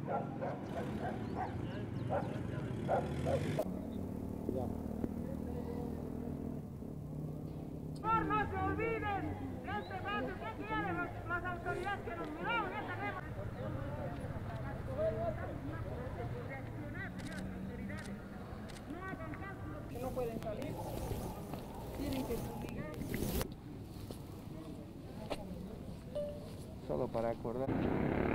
No se olviden de este paso. ¿Qué quieren las autoridades que nos miraron y tenemos? No hagan cálculos que no pueden salir. Tienen que fumigar. Solo para acordar.